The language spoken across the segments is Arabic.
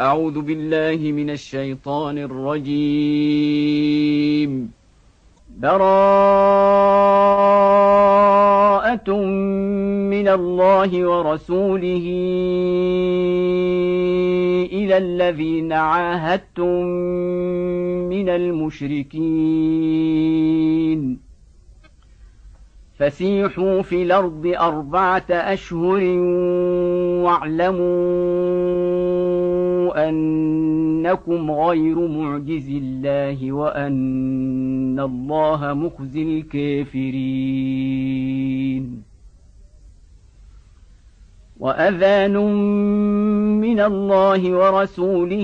أعوذ بالله من الشيطان الرجيم. براءة من الله ورسوله إلى الذين عاهدتم من المشركين فسيحوا في الأرض 4 أشهر واعلموا أنكم غير معجز الله وأن الله مخزي الكافرين. وأذان من الله ورسوله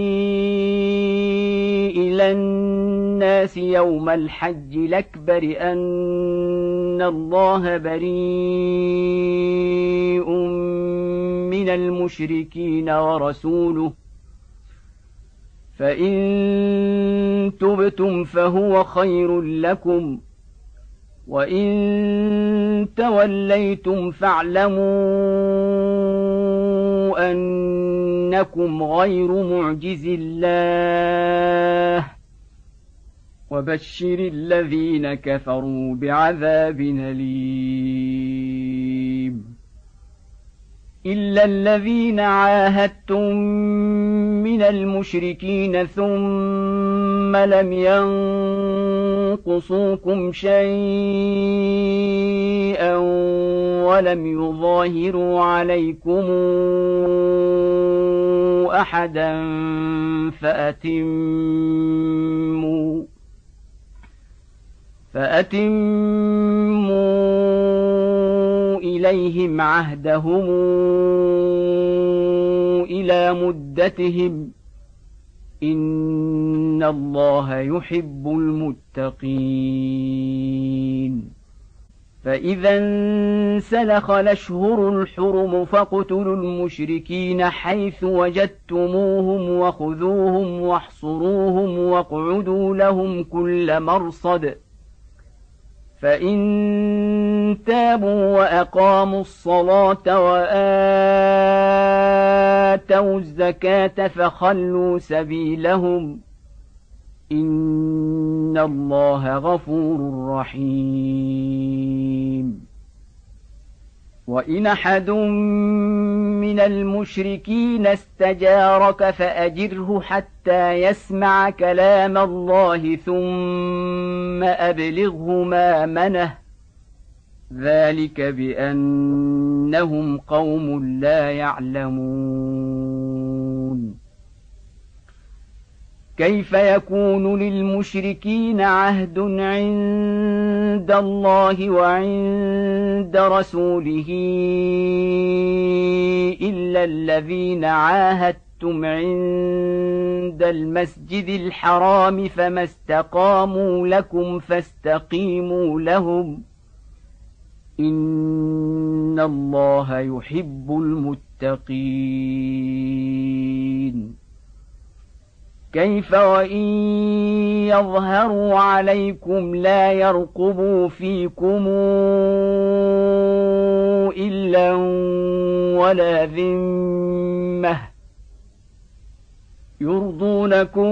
إلى الناس يوم الحج الأكبر أن الله بريء من المشركين ورسوله فإن تبتم فهو خير لكم وإن توليتم فاعلموا أنكم غير معجز الله وبشر الذين كفروا بعذاب أليم. إلا الذين عاهدتم من المشركين ثم لم ينقصوكم شيئا ولم يظاهروا عليكم أحدا فأتموا إليهم عهدهم إلى مدتهم إن الله يحب المتقين. فإذا انسلخ الأشهر الحرم فاقتلوا المشركين حيث وجدتموهم وخذوهم واحصروهم واقعدوا لهم كل مرصد فإن تابوا وأقاموا الصلاة وآتوا الزكاة فخلوا سبيلهم إن الله غفور رحيم. وإن أحد من المشركين استجارك فأجره حتى يسمع كلام الله ثم أبلغه مأمنه ذلك بأنهم قوم لا يعلمون. كيف يكون للمشركين عهد عند الله وعند رسوله إلا الذين عاهدتم عند المسجد الحرام فما استقاموا لكم فاستقيموا لهم إن الله يحب المتقين. كيف وإن يظهروا عليكم لا يرقبوا فيكم إلا ولا ذمة يرضونكم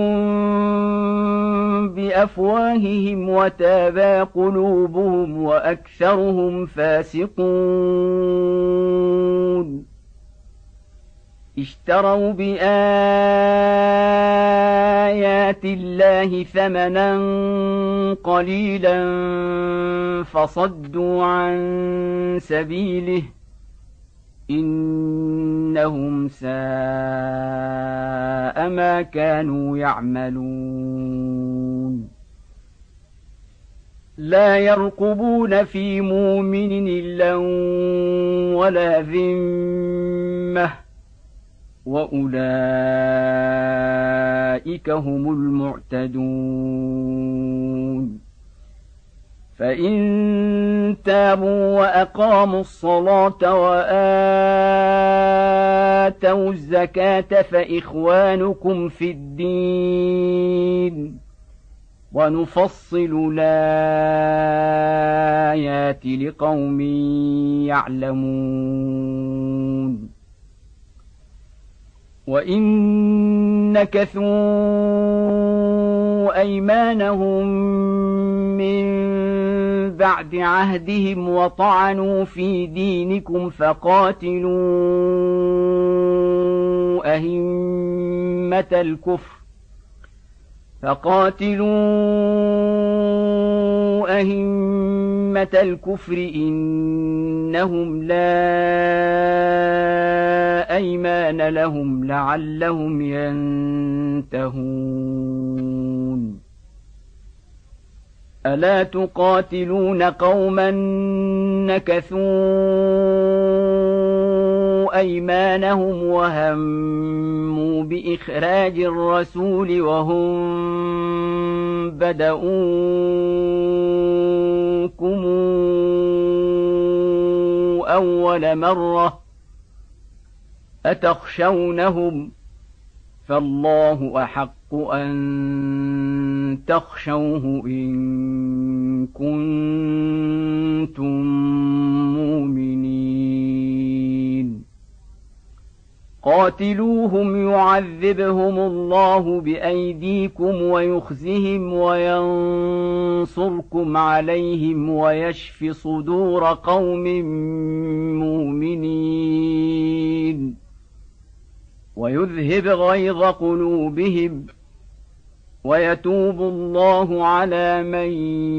بأفواههم وتابى قلوبهم وأكثرهم فاسقون. اشتروا بآيات الله ثمنا قليلا فصدوا عن سبيله إنهم ساء ما كانوا يعملون. لا يرقبون في مؤمن إلا ولا ذمة وأولئك هم المعتدون. فإن تابوا وأقاموا الصلاة وآتوا الزكاة فإخوانكم في الدين ونفصل الآيات لقوم يعلمون. وإن نكثوا أيمانهم من بعد عهدهم وطعنوا في دينكم فقاتلوا أئمة الكفر إنهم لا أيمان لهم لعلهم ينتهون ألا تقاتلون قوما نكثوا أيمانهم وهموا بإخراج الرسول وهم بدؤوكم أول مرة أتخشونهم فالله أحق أن تخشوه إن كنتم مؤمنين قاتلوهم يعذبهم الله بأيديكم ويخزهم وينصركم عليهم ويشف صدور قوم مؤمنين ويذهب غيظ قلوبهم ويتوب الله على من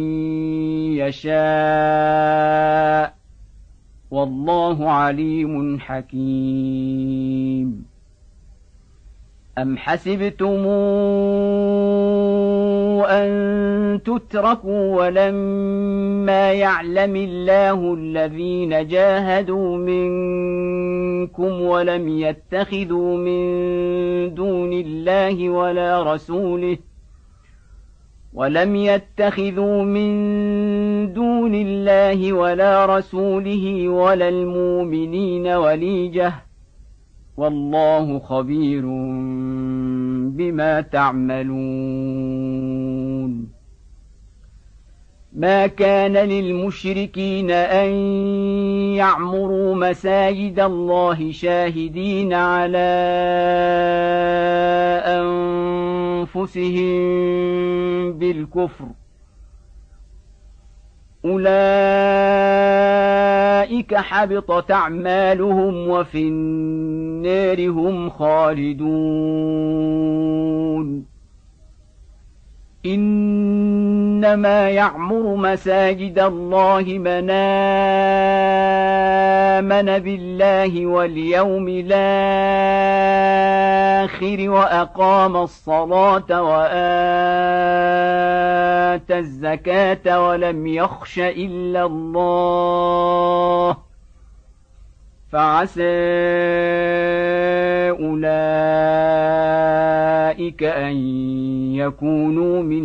يشاء والله عليم حكيم أم حسبتم أن تتركوا ولما يعلم الله الذين جاهدوا منكم ولم يتخذوا من دون الله ولا رسوله ولا المؤمنين وليجة والله خبير بما تعملون ما كان للمشركين أن يعمروا مساجد الله شاهدين على أنفسهم بالكفر أولئك حبطت أعمالهم وفي النار هم خالدون إنما يعمر مساجد الله من آمن بالله واليوم الآخر وأقام الصلاة وآتى الزكاة ولم يخش إلا الله فعسى أولئك أن يكونوا من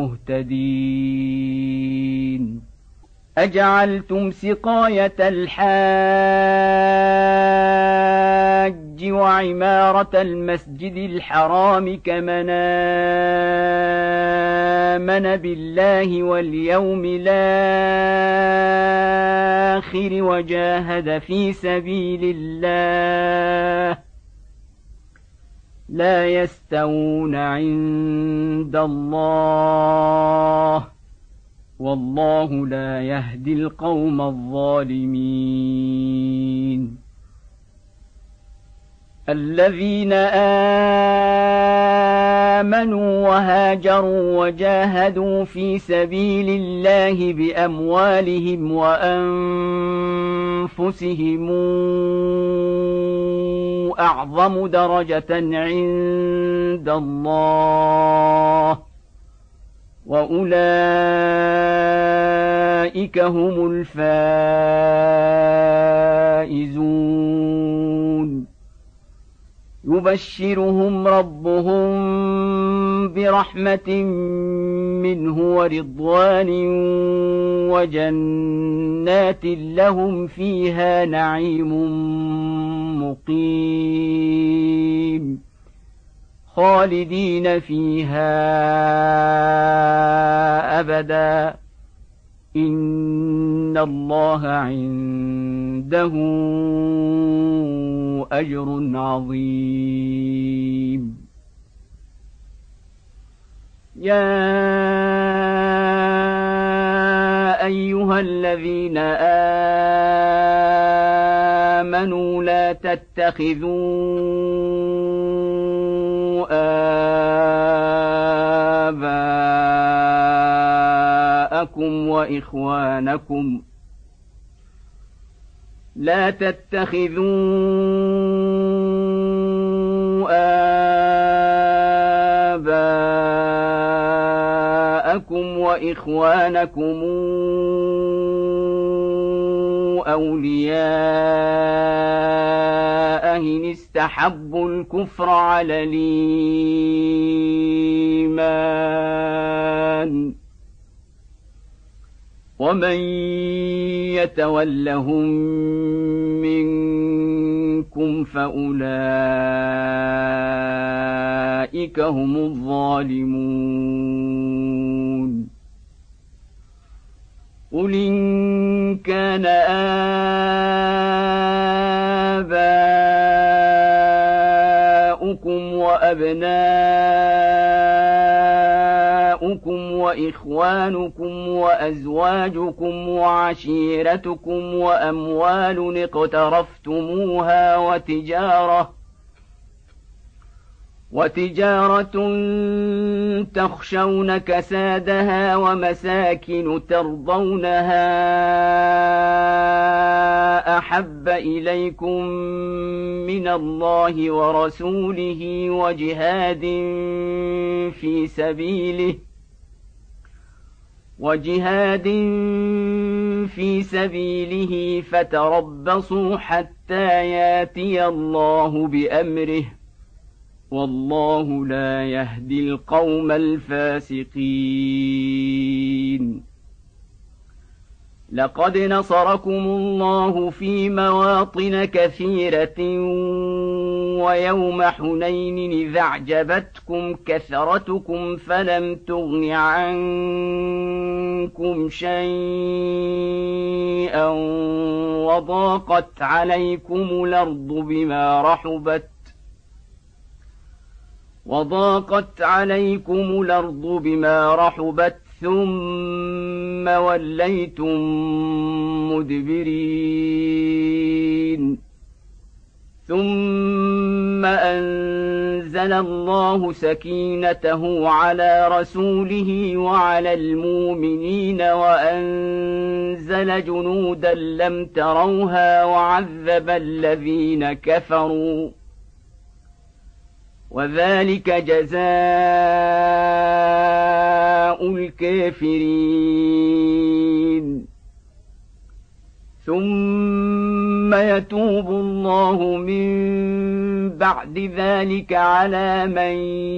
المهتدين أجعلتم سقاية الحاج وعمارة المسجد الحرام كمن آمن بالله واليوم الآخر وجاهد في سبيل الله لا يستوون عند الله والله لا يهدي القوم الظالمين الذين آمنوا وهاجروا وجاهدوا في سبيل الله بأموالهم وأنفسهم أعظم درجة عند الله وأولئك هم الفائزون يبشرهم ربهم برحمة منه ورضوان وجنات لهم فيها نعيم مقيم خالدين فيها أبدا إن الله عنده أجر عظيم. يا أيها الذين آمنوا لا تتخذوا آباءكم وإخوانكم أولياء إن استحبوا الكفر على الإيمان ومن يتولهم منكم فأولئك هم الظالمون. قل إن كان آباؤكم وأبناؤكم وإخوانكم وأزواجكم وعشيرتكم وأموال اقترفتموها وتجارة تخشون كسادها ومساكن ترضونها أحب إليكم من الله ورسوله وجهاد في سبيله فتربصوا حتى ياتي الله بأمره والله لا يهدي القوم الفاسقين. لقد نصركم الله في مواطن كثيرة ويوم حنين إذ أعجبتكم كثرتكم فلم تغن عنكم شيئا وضاقت عليكم الأرض بما رحبت ثم وليتم مدبرين. ثم أنزل الله سكينته على رسوله وعلى المؤمنين وأنزل جنودا لم تروها وعذب الذين كفروا وذلك جزاء الكافرين. ثم يتوب الله من بعد ذلك على من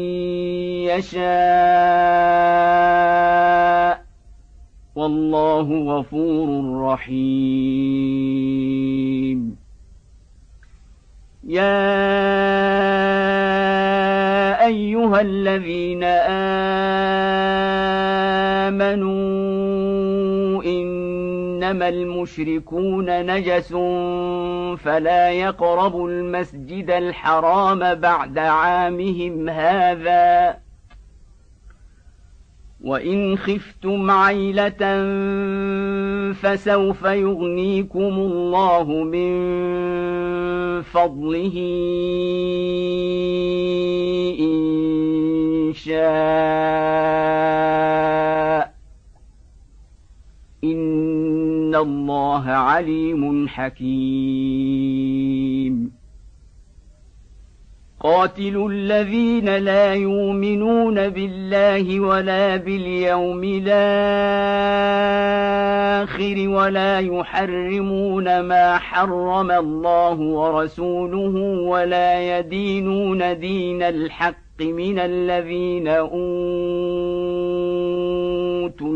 يشاء والله غفور رحيم. يا أيها الذين آمنوا إنما المشركون نجس فلا يقربوا المسجد الحرام بعد عامهم هذا وإن خفتم عيلة فسوف يغنيكم الله من فضله إن شاء إن الله عليم حكيم. قاتلوا الذين لا يؤمنون بالله ولا باليوم الآخر ولا يحرمون ما حرم الله ورسوله ولا يدينون دين الحق من الذين أوتوا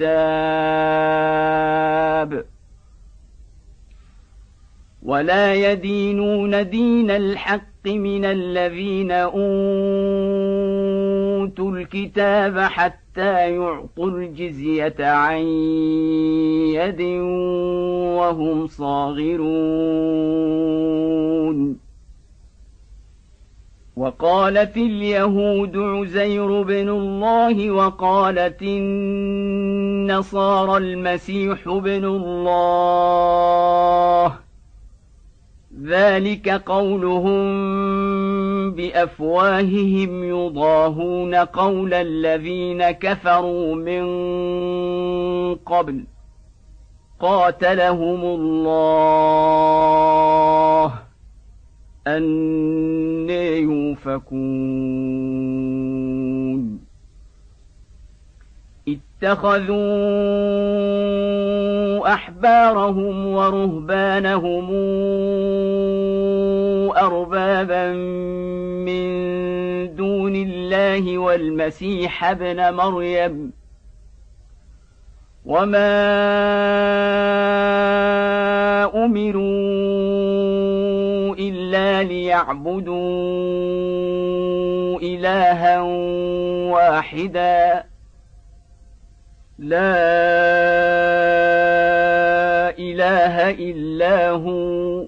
الكتاب ولا يدينون دين الحق من الذين أوتوا الكتاب حتى يعطوا الجزية عن يد وهم صاغرون. وقالت اليهود عزير بن الله وقالت النصارى المسيح بن الله، ذلك قولهم بأفواههم يضاهون قول الذين كفروا من قبل قاتلهم الله أنى يؤفكون. اتخذوا أحبارهم ورهبانهم أربابا من دون الله والمسيح ابن مريم، وما أمروا إلا ليعبدوا إلها واحدا لا إله إلا هو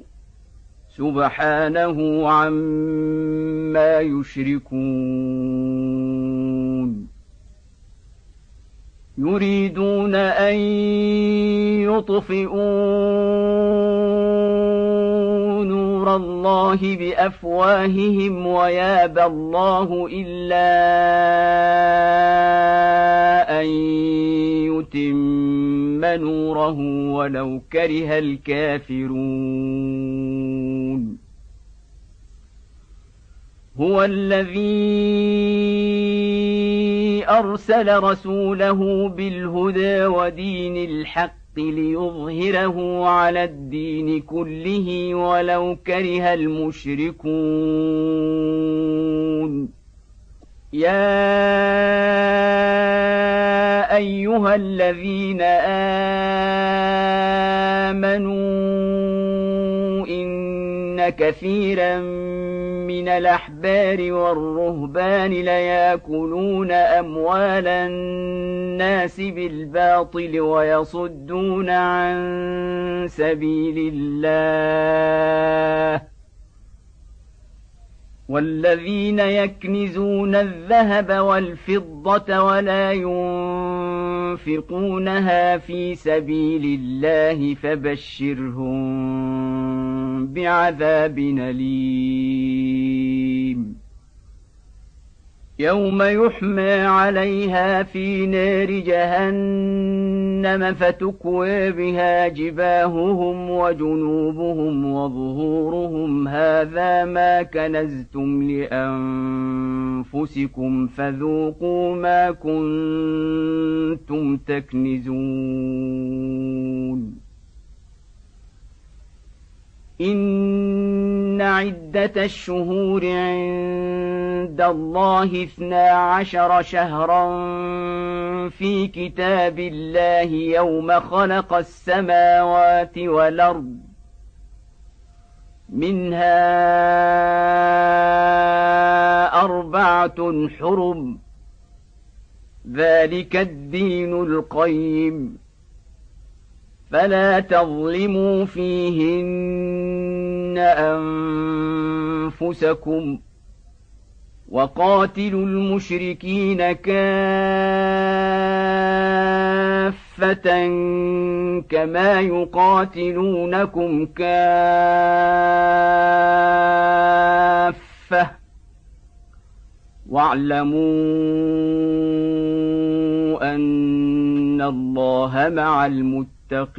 سبحانه عما يشركون. يريدون أن يطفئوا نور الله بأفواههم ويابى الله إلا أن يتم نوره ولو كره الكافرون. هو الذي أرسل رسوله بالهدى ودين الحق ليظهره على الدين كله ولو كره المشركون. يا أيها الذين آمنوا إن كثيرا من الأحبار والرهبان ليأكلون أموال الناس بالباطل ويصدون عن سبيل الله، والذين يكنزون الذهب والفضة ولا ينفقونها في سبيل الله فبشرهم بعذاب أليم. يوم يحمى عليها في نار جهنم فتكوى بها جباههم وجنوبهم وظهورهم هذا ما كنزتم لأنفسكم فذوقوا ما كنتم تكنزون. إن عدة الشهور عند الله 12 شهرا في كتاب الله يوم خلق السماوات والأرض، منها 4 حرم، ذلك الدين القيم، فلا تظلموا فيهن أنفسكم، وقاتلوا المشركين كافة كما يقاتلونكم كافة، واعلموا أن الله مع المتقين.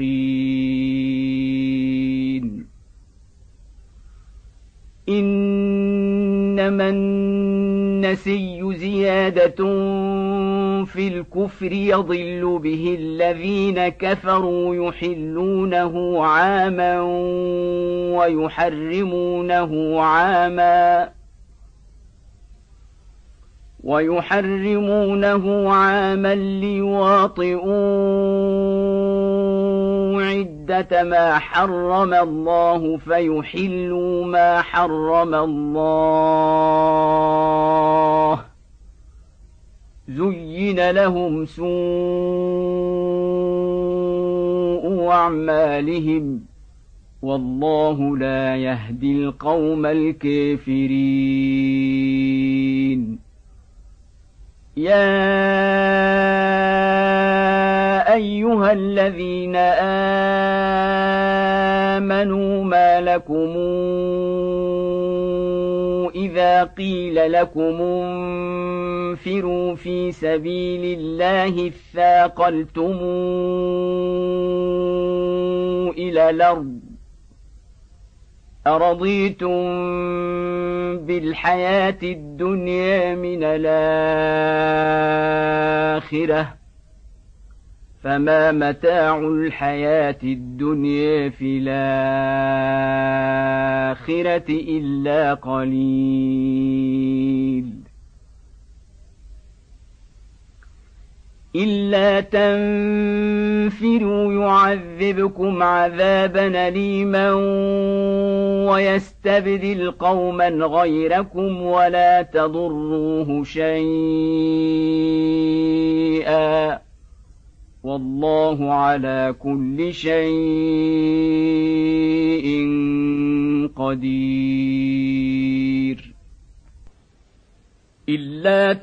إنما النسي زيادة في الكفر يضل به الذين كفروا يحلونه عاما ويحرمونه عاما ليواطئوا عدة ما حرم الله فيحلوا ما حرم الله زين لهم سوء أعمالهم والله لا يهدي القوم الكافرين يا أيها الذين آمنوا ما لكم إذا قيل لكم انفروا في سبيل الله اثاقلتم إلى الأرض أرضيتم بالحياة الدنيا من الآخرة فما متاع الحياة الدنيا في الآخرة إلا قليل إلا تنفروا يعذبكم عذابا أليما ويستبدل قوما غيركم ولا تضروه شيئا والله على كل شيء قدير إلا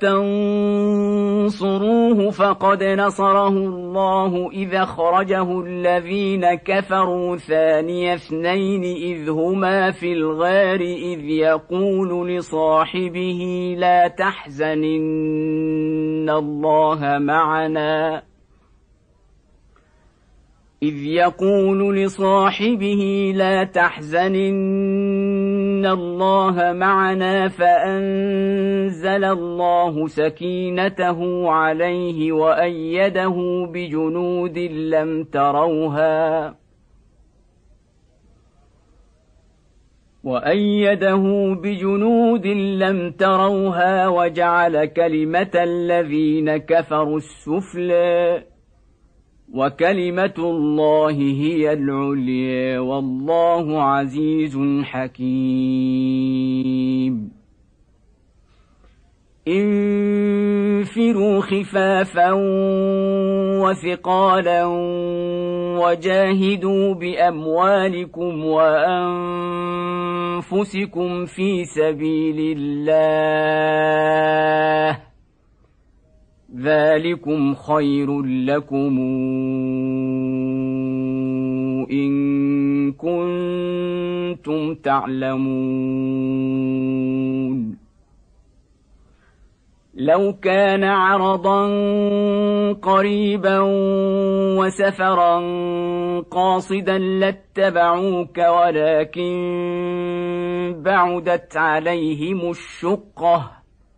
تنصروه فقد نصره الله إذ أخرجه الذين كفروا ثاني اثنين إذ هما في الغار إذ يقول لصاحبه لا تحزن إن الله معنا إن الله معنا فأنزل الله سكينته عليه وأيده بجنود لم تروها وجعل كلمة الذين كفروا السفلى وكلمة الله هي العليا والله عزيز حكيم انفروا خفافا وثقالا وجاهدوا بأموالكم وأنفسكم في سبيل الله ذلكم خير لكم إن كنتم تعلمون لو كان عرضا قريبا وسفرا قاصدا لاتبعوك ولكن بعدت عليهم الشقة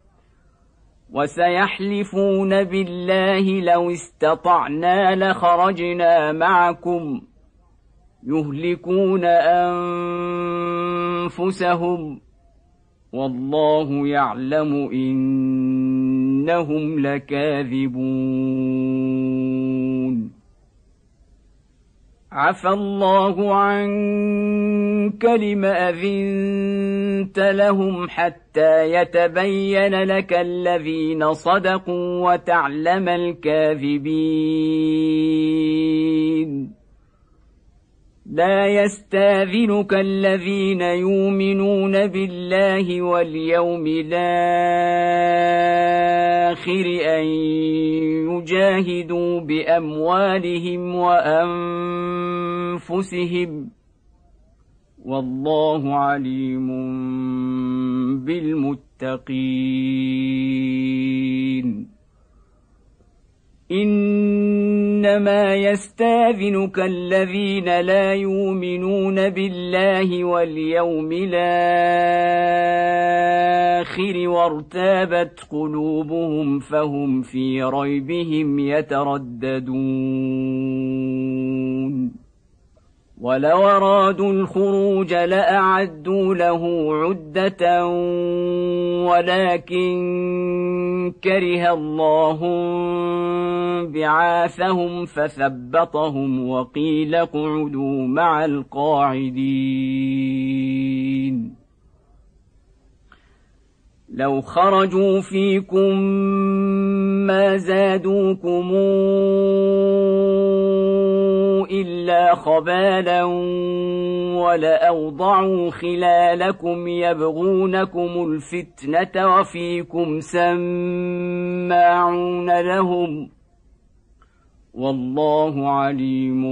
وسيحلفون بالله لو استطعنا لخرجنا معكم يهلكون أنفسهم والله يعلم إنهم لكاذبون عفى الله عنك لم أذنت لهم حتى يتبين لك الذين صدقوا وتعلم الكاذبين لا يستاذنك الذين يؤمنون بالله واليوم الآخر أن يجاهدوا بأموالهم وأنفسهم والله عليم بالمتقين إنما يستاذنك الذين لا يؤمنون بالله واليوم الآخر وارتابت قلوبهم فهم في ريبهم يترددون ولو أرادوا الخروج لأعدوا له عدة ولكن كره الله بعاثهم فثبطهم وقيل اقعدوا مع القاعدين لو خرجوا فيكم ما زادوكم إلا خبالا ولأوضعوا خلالكم يبغونكم الفتنة وفيكم سماعون لهم والله عليم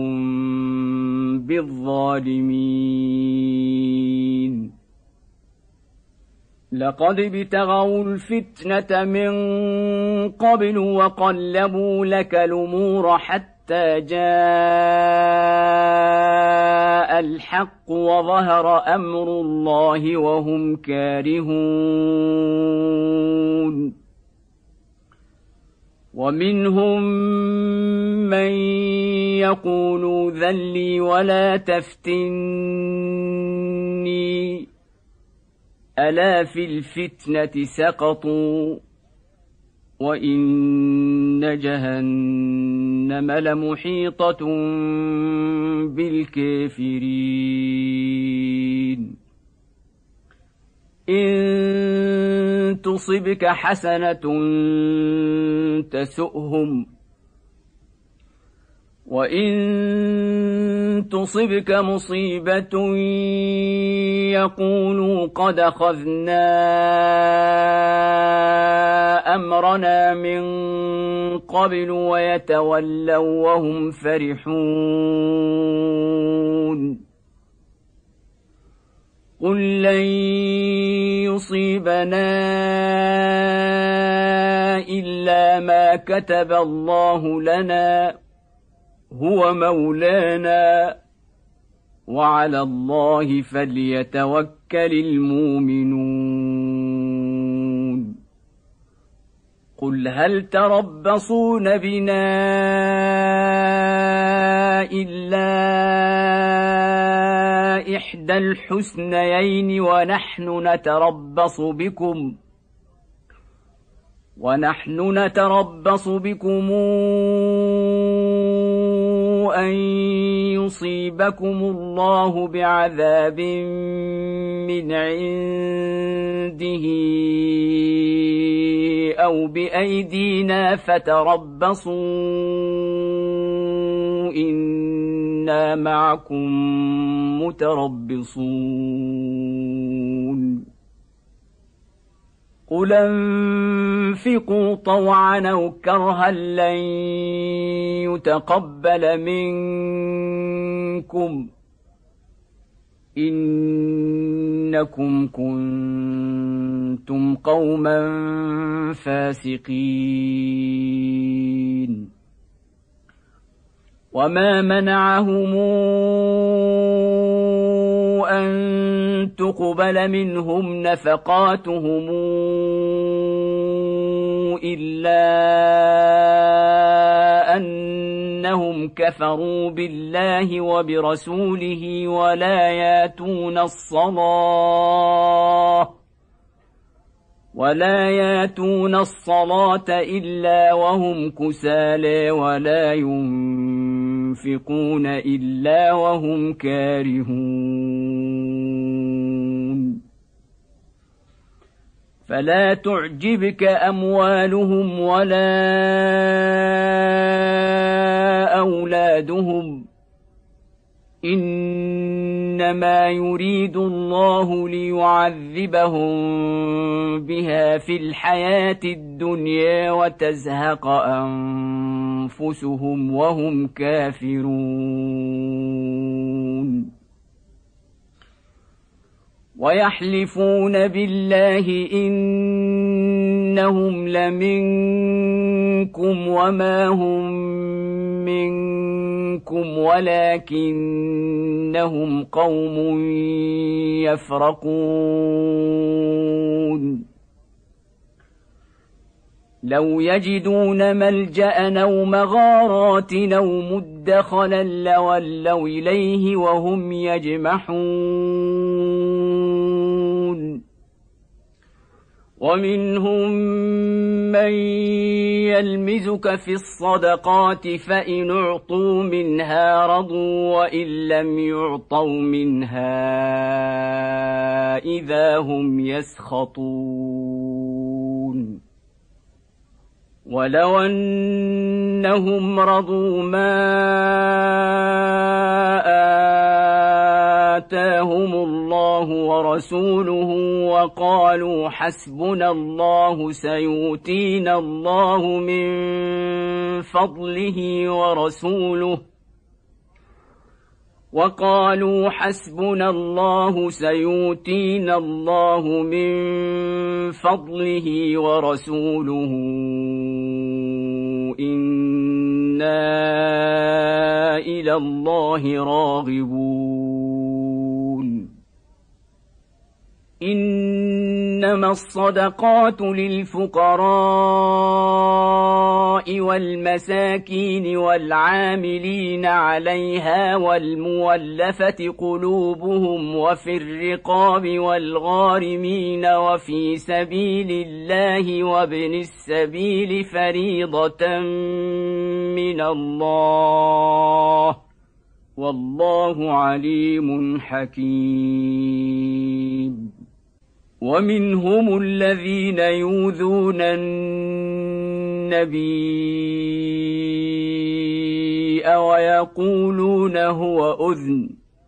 بالظالمين لقد ابتغوا الفتنة من قبل وقلبوا لك الأمور حتى جاء الحق وظهر أمر الله وهم كارهون ومنهم من يقول ذلي ولا تفتني ألا في الفتنة سقطوا وإن جهنم لمحيطة بالكافرين إن تصبك حسنة تسؤهم وإن تصبك مصيبة يقولوا قد أخذنا أمرنا من قبل ويتولوا وهم فرحون قل لن يصيبنا إلا ما كتب الله لنا هو مولانا وعلى الله فليتوكل المؤمنون قل هل تربصون بنا إلا إحدى الحسنيين ونحن نتربص بكم أن يصيبكم الله بعذاب من عنده أو بأيدينا فتربصوا إنا معكم متربصون قل انفقوا طوعا أو كرها لن يتقبل منكم إنكم كنتم قوما فاسقين وما منعهم أن تقبل منهم نفقاتهم إلا أنهم كفروا بالله وبرسوله ولا ياتون الصلاة إلا وهم كسالى ولا ينفقون إلا وهم كارهون فلا تعجبك أموالهم ولا أولادهم إنما يريد الله ليعذبهم بها في الحياة الدنيا وتزهق أنفسهم وهم كافرون ويحلفون بالله إنهم لمنكم وما هم منكم ولكنهم قوم يفرقون لو يجدون ملجأ أو مغارات أو مدخلا لولوا إليه وهم يجمحون ومنهم من يلمزك في الصدقات فإن أعطوا منها رضوا وإن لم يعطوا منها إذا هم يسخطون ولو أنهم رضوا ما آتاهم الله ورسوله وقالوا حسبنا الله سيؤتينا الله من فضله ورسوله إنا إلى الله راغبون إنما الصدقات للفقراء والمساكين والعاملين عليها والمولفة قلوبهم وفي الرقاب والغارمين وفي سبيل الله وابن السبيل فريضة من الله والله عليم حكيم ومنهم الذين يؤذون النبي ويقولون هو أذن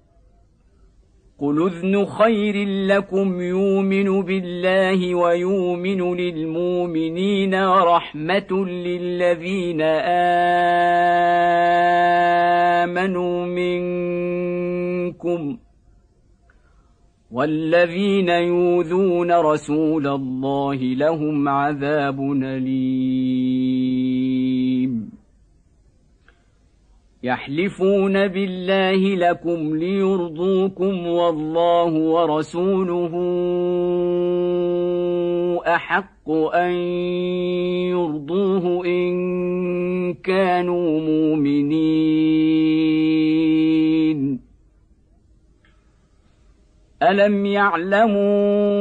قل أذن خير لكم يؤمن بالله ويؤمن للمؤمنين ورحمة للذين آمنوا منكم والذين يؤذون رسول الله لهم عذاب أليم يحلفون بالله لكم ليرضوكم والله ورسوله أحق أن يرضوه إن كانوا مؤمنين ألم يعلموا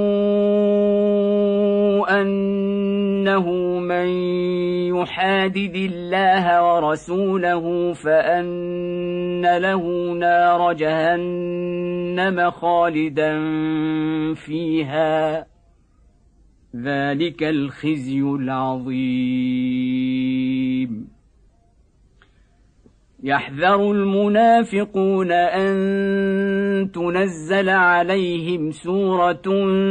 أنه من يحادد الله ورسوله فأن له نار جهنم خالدا فيها ذلك الخزي العظيم يحذر المنافقون أن تنزل عليهم سورة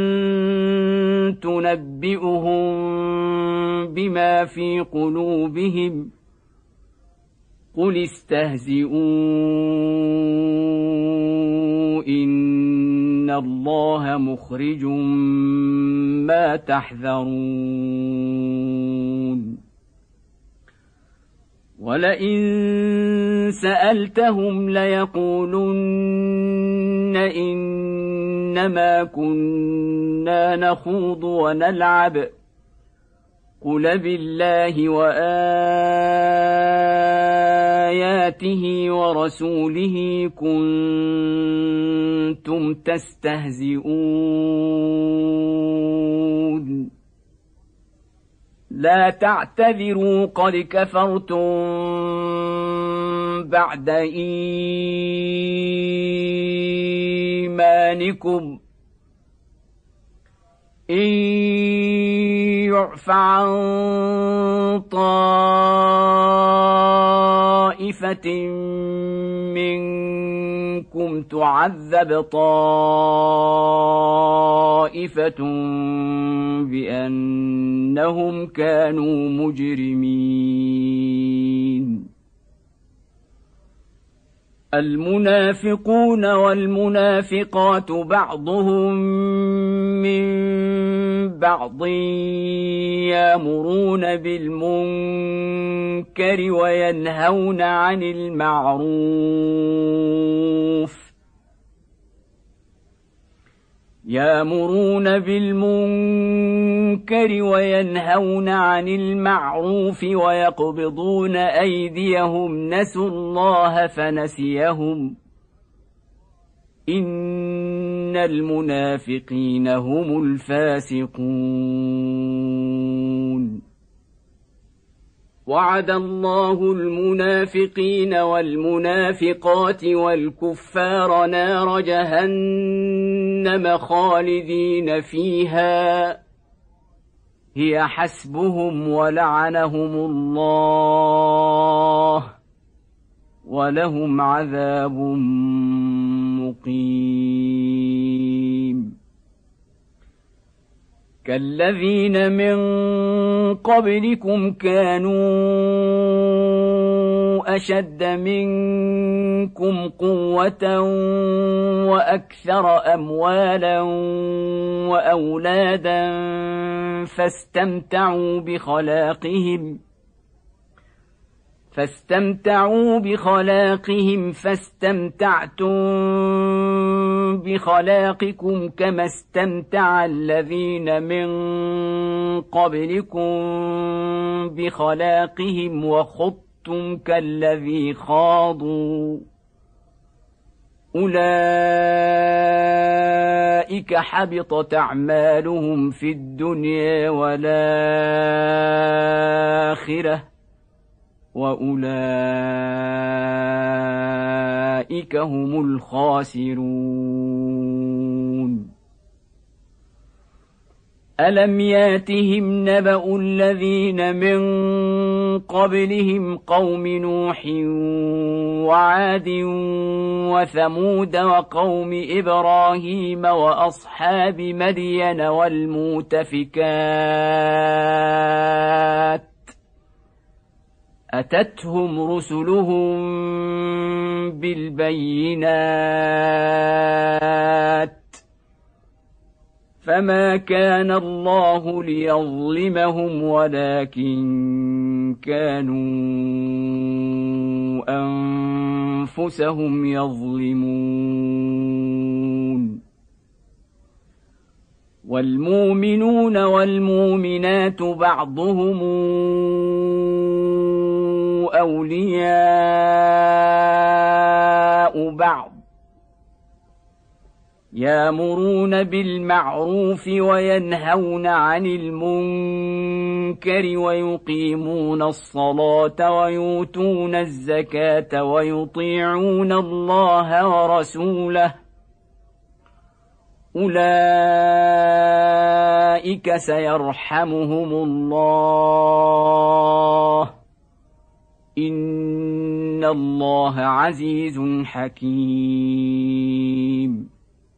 تنبئهم بما في قلوبهم قل استهزئوا إن الله مخرج ما تحذرون ولئن سألتهم ليقولن إنما كنا نخوض ونلعب قل بالله وآياته ورسوله كنتم تستهزئون لا تعتذروا قد كفرتم بعد إيمانكم إن يعف عن طائفة منكم تعذب طائفة بأنهم كانوا مجرمين المنافقون والمنافقات بعضهم من بعض يأمرون بالمنكر وينهون عن المعروف ويقبضون أيديهم نسوا الله فنسيهم إن إن المنافقين هم الفاسقون. وعد الله المنافقين والمنافقات والكفار نار جهنم خالدين فيها هي حسبهم ولعنهم الله ولهم عذاب مقيم. كالذين من قبلكم كانوا أشد منكم قوة وأكثر أموالا وأولادا فاستمتعوا بخلاقهم فاستمتعتم بخلاقكم كما استمتع الذين من قبلكم بخلاقهم وخضتم كالذي خاضوا أولئك حبطت أعمالهم في الدنيا والآخرة وأولئك هم الخاسرون. ألم ياتهم نبأ الذين من قبلهم قوم نوح وعاد وثمود وقوم إبراهيم وأصحاب مدين والمؤتفكات أتتهم رسلهم بالبينات فما كان الله ليظلمهم ولكن كانوا أنفسهم يظلمون. والمؤمنون والمؤمنات بعضهم أولياء بعض يأمرون بالمعروف وينهون عن المنكر ويقيمون الصلاة ويؤتون الزكاة ويطيعون الله ورسوله أولئك سيرحمهم الله إن الله عزيز حكيم.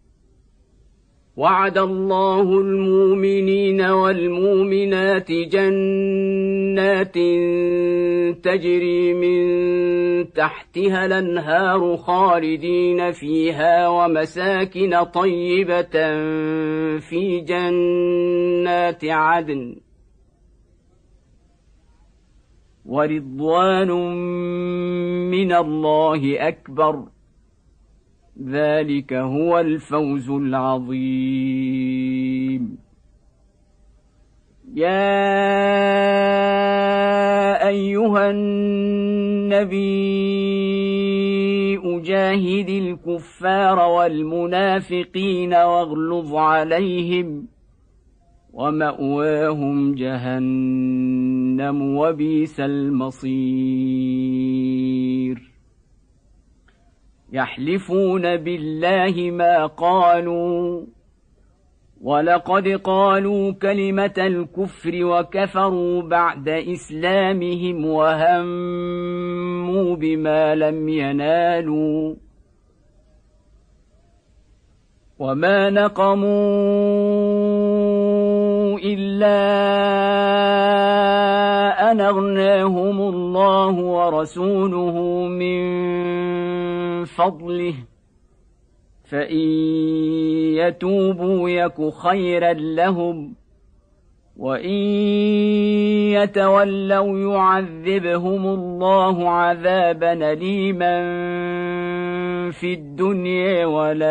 وعد الله المؤمنين والمؤمنات جنات تجري من تحتها الأنهار خالدين فيها ومساكن طيبة في جنات عدن ورضوان من الله أكبر ذلك هو الفوز العظيم. يا أيها النبي جاهد الكفار والمنافقين واغلظ عليهم ومأواهم جهنم وبئس المصير. يحلفون بالله ما قالوا ولقد قالوا كلمة الكفر وكفروا بعد إسلامهم وهموا بما لم ينالوا وما نقموا إلا أن أغناهم الله ورسوله من فضله فإن يتوبوا يك خيرا لهم وإن يتولوا يعذبهم الله عذابا أليما في الدنيا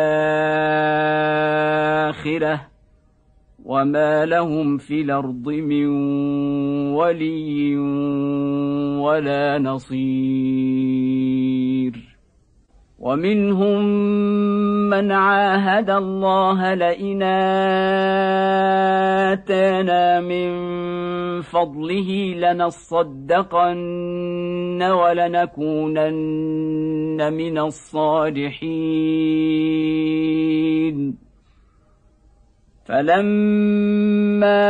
والآخرة وما لهم في الأرض من ولي ولا نصير. ومنهم من عاهد الله لئن آتانا من فضله لنصدقن ولنكونن من الصالحين فلما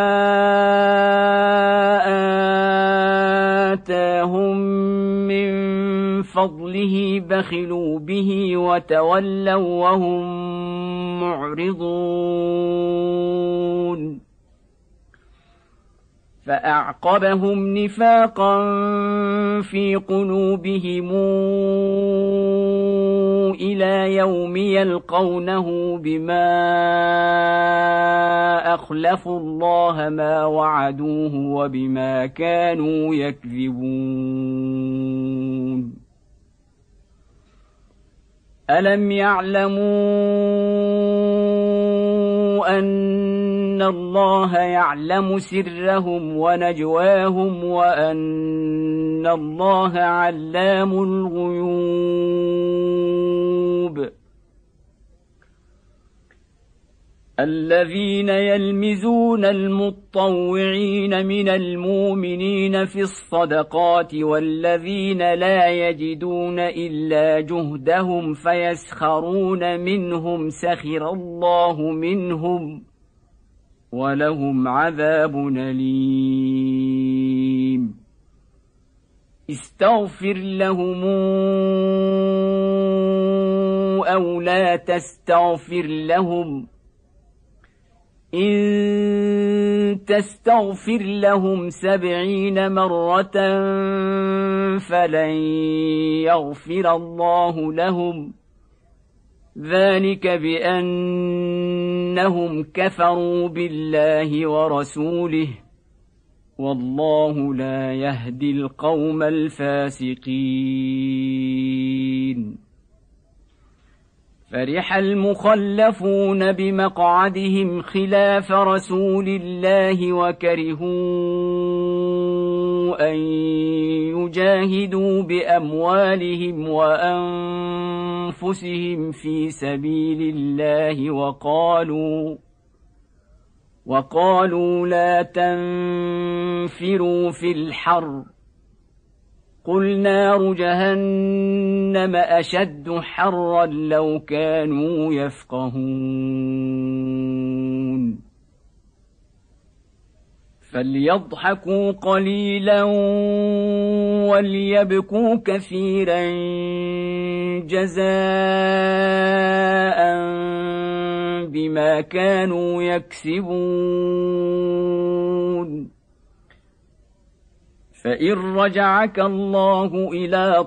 آتاهم من فضله بخلوا به وتولوا وهم معرضون فأعقبهم نفاقا في قلوبهم إلى يوم يلقونه بما أخلفوا الله ما وعدوه وبما كانوا يكذبون ألم يعلموا أن الله يعلم سرهم ونجواهم وأن الله علام الغيوب الذين يلمزون المطوعين من المؤمنين في الصدقات والذين لا يجدون إلا جهدهم فيسخرون منهم سخر الله منهم ولهم عذاب أليم استغفر لهم أو لا تستغفر لهم إن تستغفر لهم 70 مرة فلن يغفر الله لهم ذلك بأنهم كفروا بالله ورسوله والله لا يهدي القوم الفاسقين فرح المخلفون بمقعدهم خلاف رسول الله وكرهوا أن يجاهدوا بأموالهم وأنفسهم في سبيل الله وقالوا لا تنفروا في الحر قل نار جهنم أشد حرا لو كانوا يفقهون فليضحكوا قليلا وليبكوا كثيرا جزاء بما كانوا يكسبون فإن رجعك الله إلى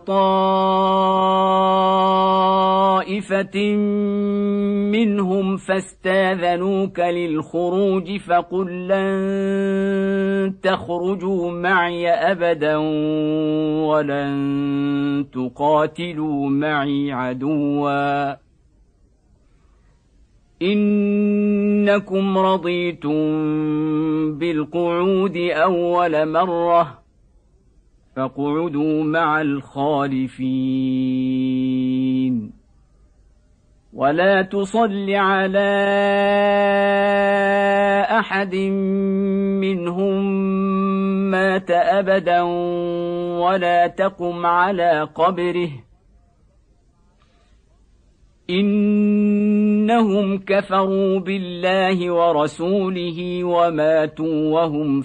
طائفة منهم فاستاذنوك للخروج فقل لن تخرجوا معي أبدا ولن تقاتلوا معي عدوا إنكم رضيتم بالقعود أول مرة فاقعدوا مع الخالفين ولا تصل على أحد منهم مات أبدا ولا تقم على قبره إنهم كفروا بالله ورسوله وماتوا وهم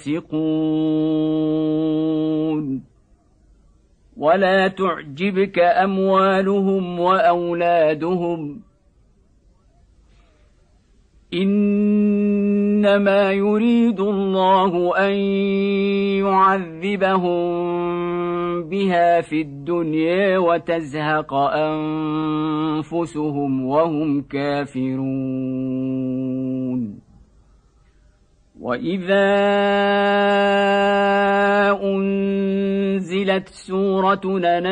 فاسقون ولا تعجبك أموالهم وأولادهم إنما يريد الله أن يعذبهم بها في الدنيا وتزهق أنفسهم وهم كافرون وإذا أنزلت سورة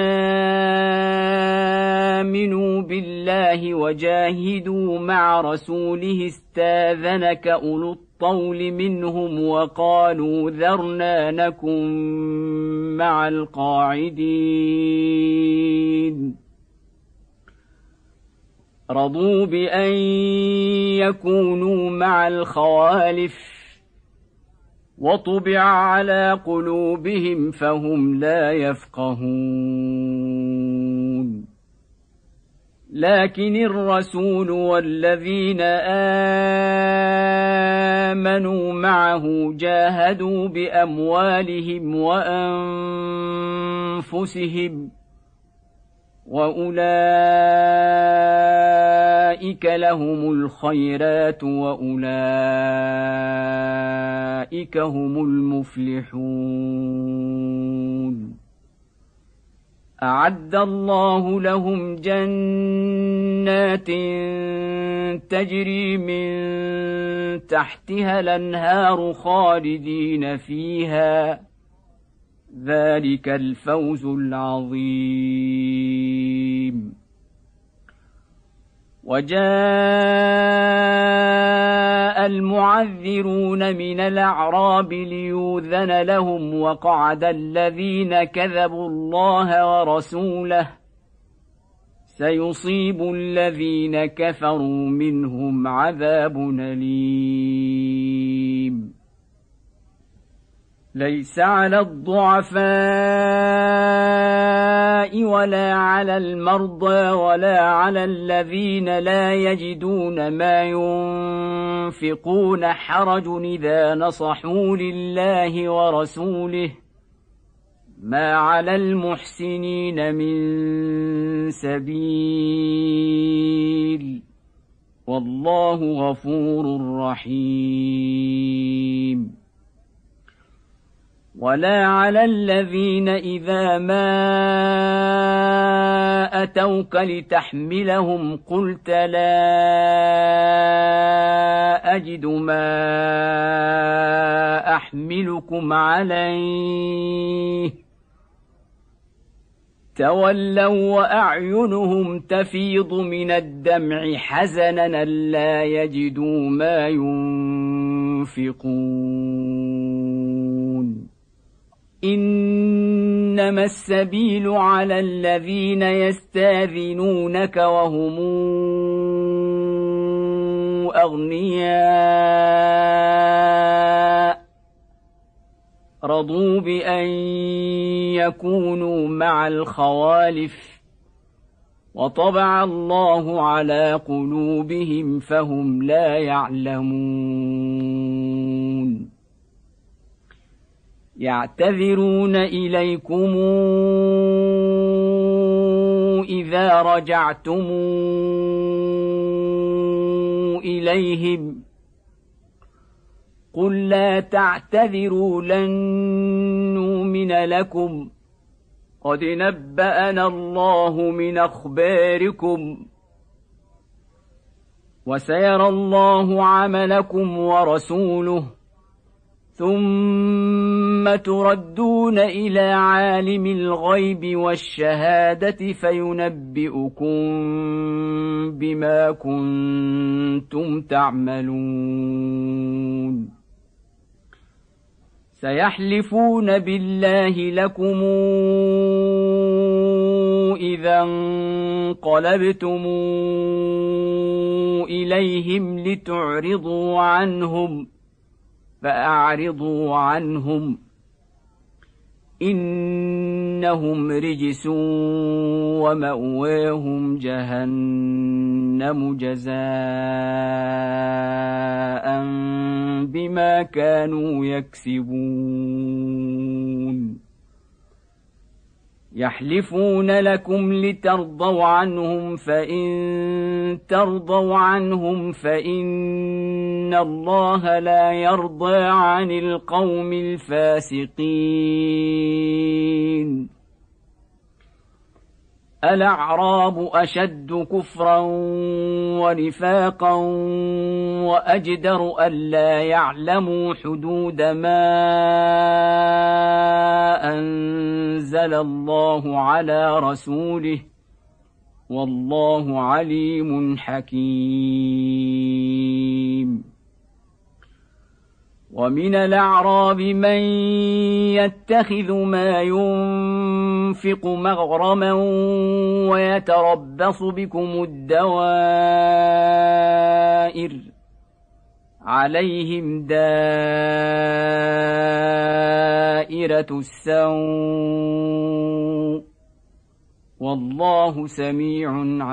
آمنوا بالله وجاهدوا مع رسوله استاذنك أولو الطول منهم وقالوا ذرنا نكن مع القاعدين رضوا بأن يكونوا مع الخوالف وطبع على قلوبهم فهم لا يفقهون لكن الرسول والذين آمنوا معه جاهدوا بأموالهم وأنفسهم وأولئك لهم الخيرات وأولئك هم المفلحون أعد الله لهم جنات تجري من تحتها الأنهار خالدين فيها ذلك الفوز العظيم وجاء المعذرون من الأعراب ليؤذن لهم وقعد الذين كذبوا الله ورسوله سيصيب الذين كفروا منهم عذاب أليم ليس على الضعفاء ولا على المرضى ولا على الذين لا يجدون ما ينفقون حرج إذا نصحوا لله ورسوله ما على المحسنين من سبيل والله غفور رحيم ولا على الذين إذا ما أتوك لتحملهم قلت لا أجد ما أحملكم عليه تولوا وأعينهم تفيض من الدمع حزنا ألا يجدوا ما ينفقون إنما السبيل على الذين يستاذنونك وهم أغنياء رضوا بأن يكونوا مع الخوالف وطبع الله على قلوبهم فهم لا يعلمون يعتذرون إليكم إذا رجعتم إليهم قل لا تعتذروا لن نؤمن لكم قد نبأنا الله من أخباركم وسيرى الله عملكم ورسوله ثم تردون إلى عالم الغيب والشهادة فينبئكم بما كنتم تعملون سيحلفون بالله لكم إذا انقلبتم إليهم لتعرضوا عنهم فأعرضوا عنهم إنهم رجس ومأواهم جهنم جزاء بما كانوا يكسبون يحلفون لكم لترضوا عنهم فإن ترضوا عنهم فإن الله لا يرضى عن القوم الفاسقين الأعراب أشد كفرا ونفاقا وأجدر ألا يعلموا حدود ما أنزل الله على رسوله والله عليم حكيم ومن الأعراب من يتخذ ما ينفق مغرما ويتربص بكم الدوائر عليهم دائرة السوء والله سميع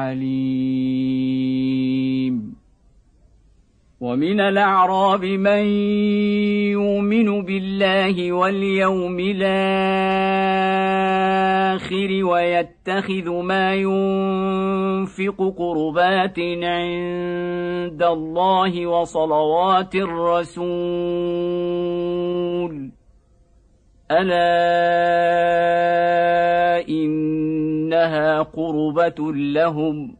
عليم. ومن الأعراب من يؤمن بالله واليوم الآخر ويتخذ ما ينفق قربات عند الله وصلوات الرسول ألا إنها قربة لهم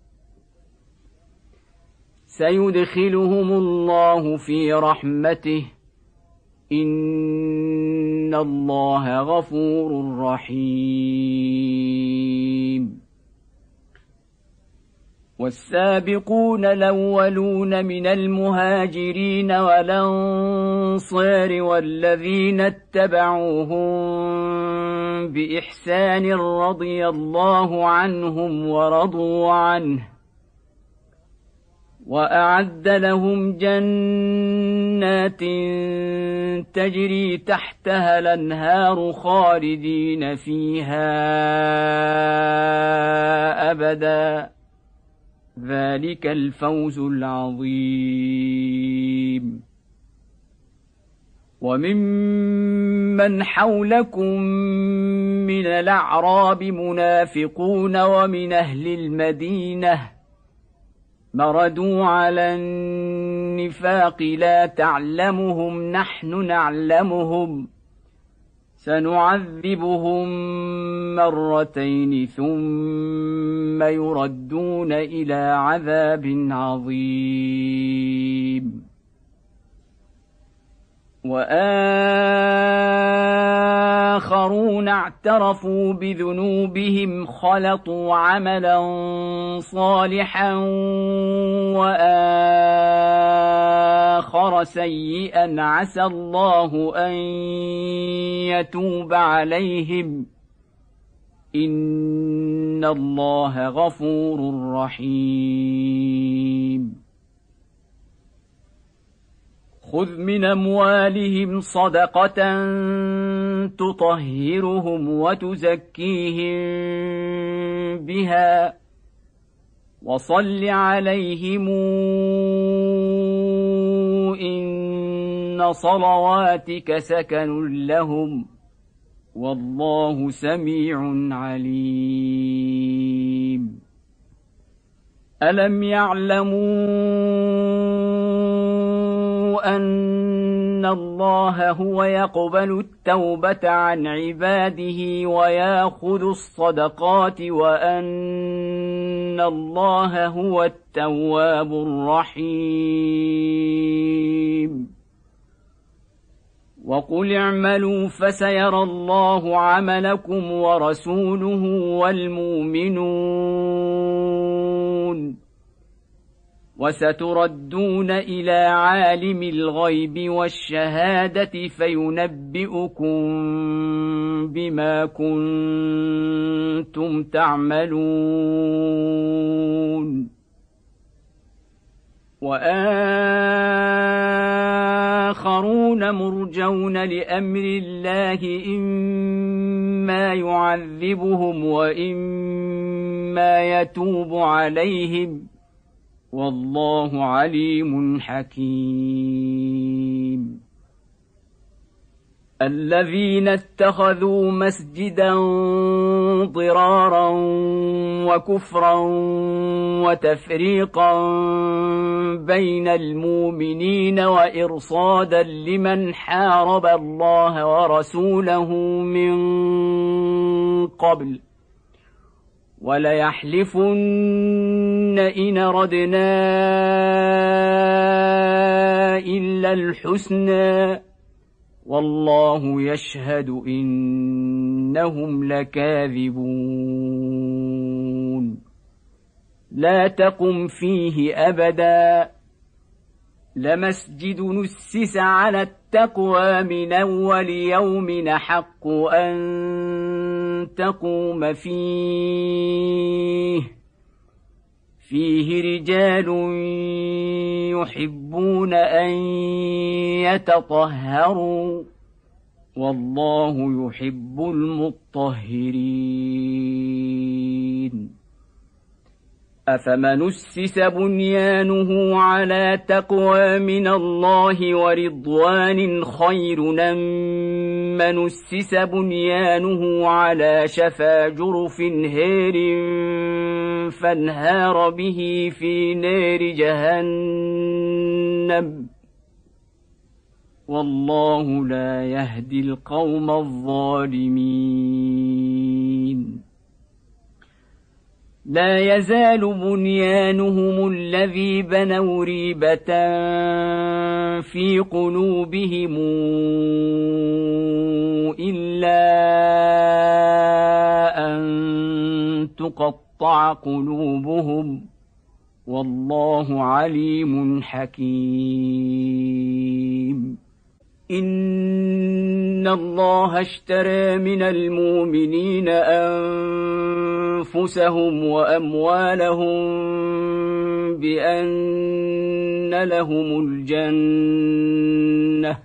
سيدخلهم الله في رحمته إن الله غفور رحيم. والسابقون الأولون من المهاجرين والأنصار والذين اتبعوهم بإحسان رضي الله عنهم ورضوا عنه وأعد لهم جنات تجري تحتها الأنهار خالدين فيها أبدا ذلك الفوز العظيم. وممن حولكم من الأعراب منافقون ومن أهل المدينة مردوا على النفاق لا تعلمهم نحن نعلمهم سنعذبهم مرتين ثم يردون إلى عذاب عظيم. وآخرون اعترفوا بذنوبهم خلطوا عملا صالحا وآخر سيئا عسى الله أن يتوب عليهم إن الله غفور رحيم. خذ من أموالهم صدقة تطهرهم وتزكيهم بها وصل عليهم إن صلواتك سكن لهم والله سميع عليم. ألم يعلموا أن الله هو يقبل التوبة عن عباده ويأخذ الصدقات وأن الله هو التواب الرحيم. وقل اعملوا فسيرى الله عملكم ورسوله والمؤمنون وستردون إلى عالم الغيب والشهادة فينبئكم بما كنتم تعملون. وآخرون مرجون لأمر الله إما يعذبهم وإما يتوب عليهم والله عليم حكيم. الذين اتخذوا مسجدا ضرارا وكفرا وتفريقا بين المؤمنين وإرصادا لمن حارب الله ورسوله من قبل وليحلفن إن أردنا إلا الحسنى والله يشهد إنهم لكاذبون. لا تقم فيه أبدا لمسجد نسس على التقوى من أول يوم أحق أن تقوم فيه رجال يحبون أن يتطهروا والله يحب المطهرين أفمن أسس بنيانه على تقوى من الله ورضوان خير أم من أسس بنيانه على شفا جرف هير فانهار به في نار جهنم والله لا يهدي القوم الظالمين لا يزال بنيانهم الذي بنوا ريبة في قلوبهم إلا أن تقطع قلوبهم والله عليم حكيم إن الله اشترى من المؤمنين أنفسهم وأموالهم بأن لهم الجنة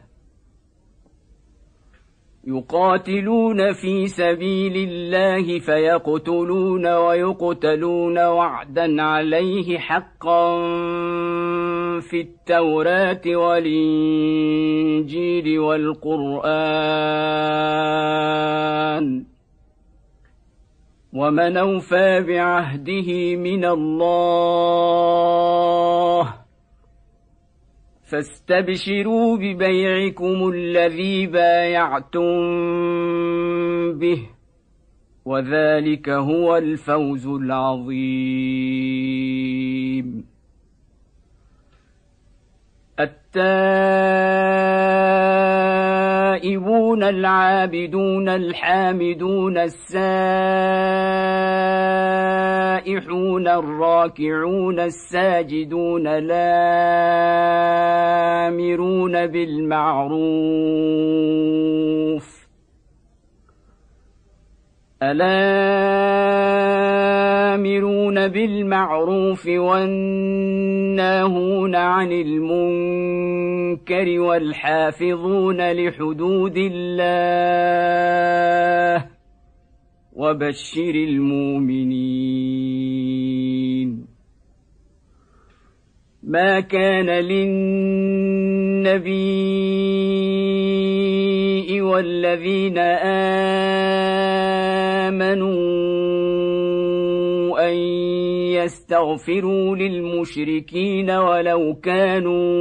يقاتلون في سبيل الله فيقتلون ويقتلون وعدا عليه حقا في التوراة والإنجيل والقرآن ومن أوفى بعهده من الله فاستبشروا ببيعكم الذي بايعتم به وذلك هو الفوز العظيم التائبون العابدون الحامدون السائحون الراكعون الساجدون الآمرون بالمعروف والناهون عن المنكر والحافظون لحدود الله وبشر المؤمنين ما كان للنبي والذين آمنوا أن يستغفروا للمشركين ولو كانوا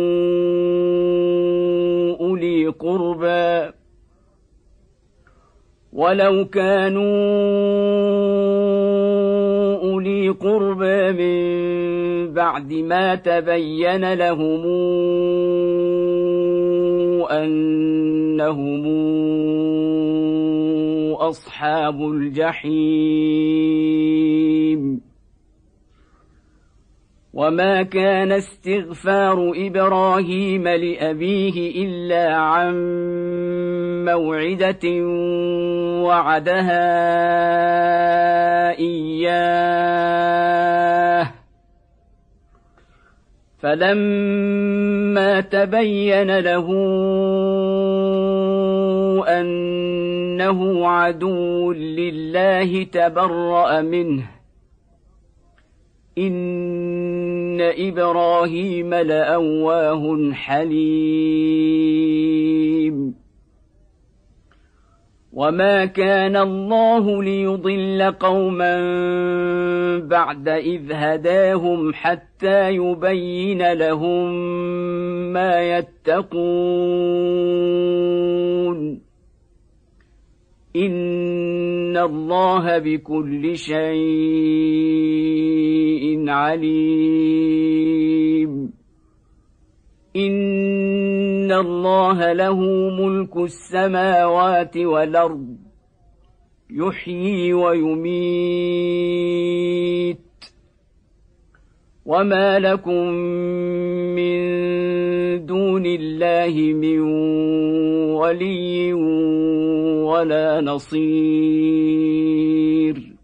أولي قربى من بعد ما تبين لهم أنهم أصحاب الجحيم وما كان استغفار إبراهيم لأبيه إلا عن موعدة وعدها إياه فلما تبين له أنه عدو لله تبرأ منه إن إبراهيم لأواه حليم وما كان الله ليضل قوما بعد إذ هداهم حتى يبين لهم ما يتقون إن الله بكل شيء عليم إن الله له ملك السماوات والأرض يحيي ويميت وما لكم من دون الله من ولي ولا نصير.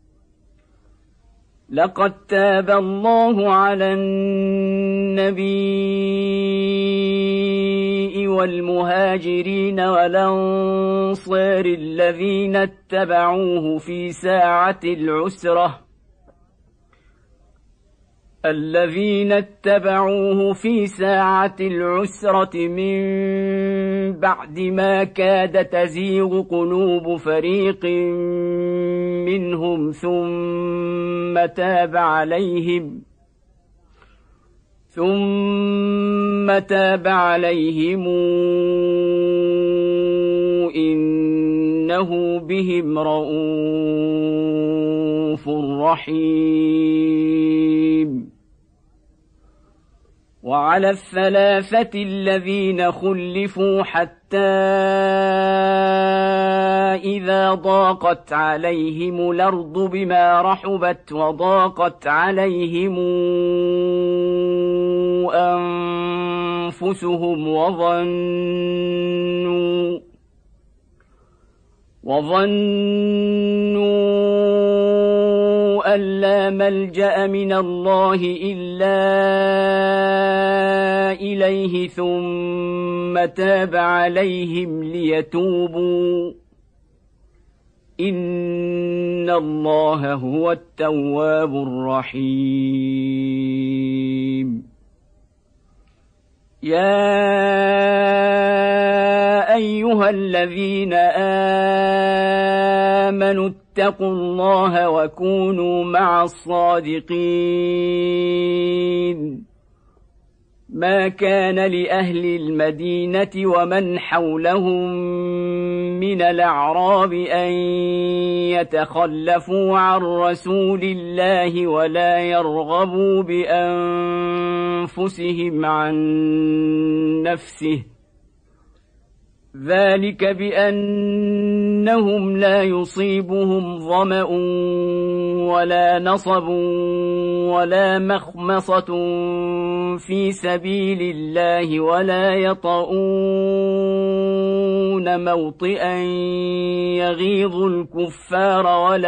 لقد تاب الله على النبي والمهاجرين والأنصار الذين اتبعوه في ساعة العسرة من بعد ما كاد تزيغ قلوب فريق منهم ثم تاب عليهم إنه بهم رءوف رحيم. وعلى الثلاثة الذين خلفوا حتى إذا ضاقت عليهم الأرض بما رحبت وضاقت عليهم أنفسهم وظنوا أن لا ملجأ من الله إلا إليه ثم تاب عليهم ليتوبوا إن الله هو التواب الرحيم. يا أيها الذين آمنوا اتقوا الله وكونوا مع الصادقين. ما كان لأهل المدينة ومن حولهم من الأعراب أن يتخلفوا عن رسول الله ولا يرغبوا بأنفسهم عن نفسه، ذلك بأنهم لا يصيبهم ظمأ ولا نصب ولا مخمصة في سبيل الله ولا يطؤون موطئا يغيظ الكفار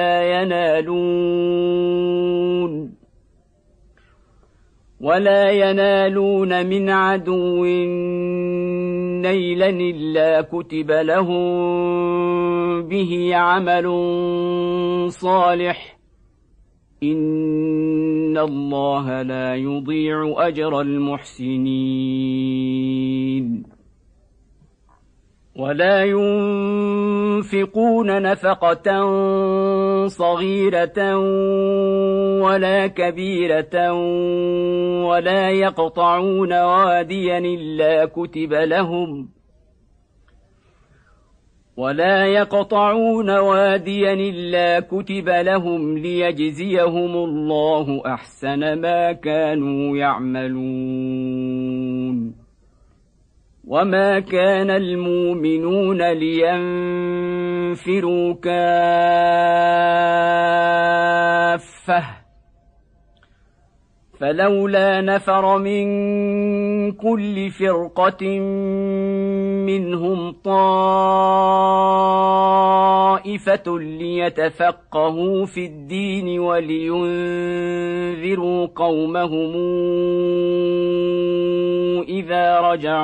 ولا ينالون من عدو نيلا إلا كتب لهم به عمل صالح إن الله لا يضيع أجر المحسنين. ولا ينفقون نفقة صغيرة ولا كبيرة ولا يقطعون واديا إلا كتب لهم ليجزيهم الله أحسن ما كانوا يعملون. وما كان المؤمنون لينفروا كافة فلولا نفر من كل فرقة منهم طائفة ليتفقهوا في الدين ولينذروا قومهم إذا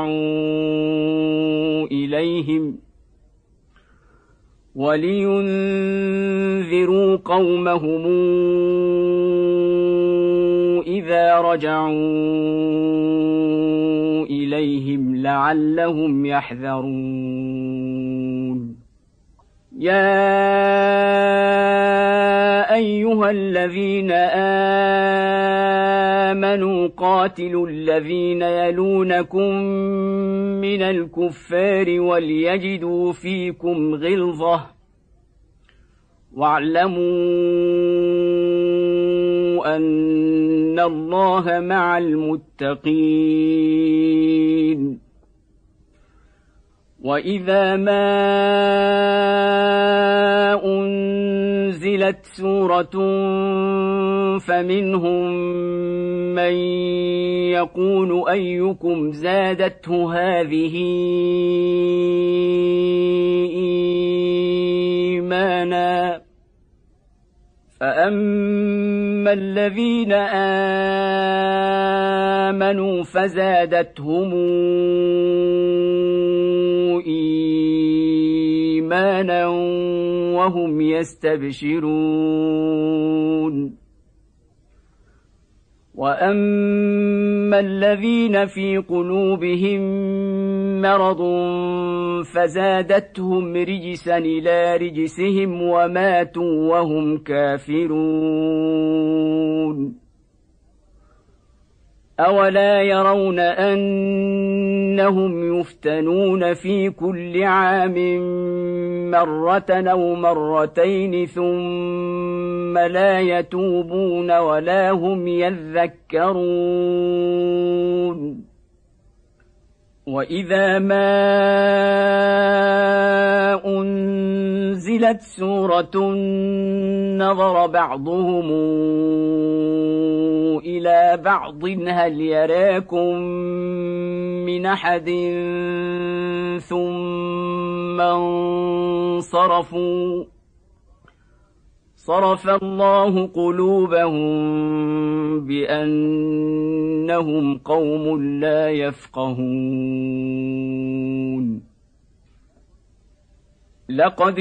رجعوا إليهم لعلهم يحذرون. يا أيها الذين آمنوا قاتلوا الذين يلونكم من الكفار وليجدوا فيكم غلظة واعلموا أن الله مع المتقين. وإذا ما أنزلت أنزلت سورة فمنهم من يقول أيكم زادته هذه إيمانا فأما الذين آمنوا فزادتهم إيمانا وهم يستبشرون وأما الذين في قلوبهم مرض فزادتهم رجسا إلى رجسهم وماتوا وهم كافرون أولا يرون أنهم يفتنون في كل عام مرة أو مرتين ثم لا يتوبون ولا هم يذكرون وإذا ما أنزلت سورة نظر بعضهم إلى بعض هل يراكم من أحد ثم انصرفوا صرف الله قلوبهم بأنهم قوم لا يفقهون لقد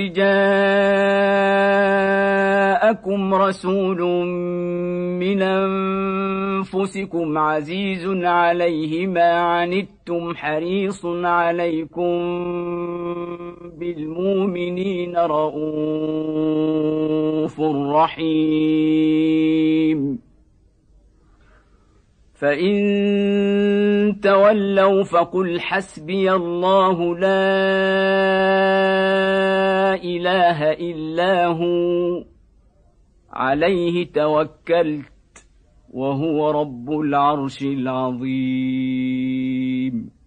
جاءكم رسول من أنفسكم عزيز عليه ما عنتم حريص عليكم بالمؤمنين رءوف رحيم فإن تولوا فقل حسبي الله لا إله إلا هو عليه توكلت وهو رب العرش العظيم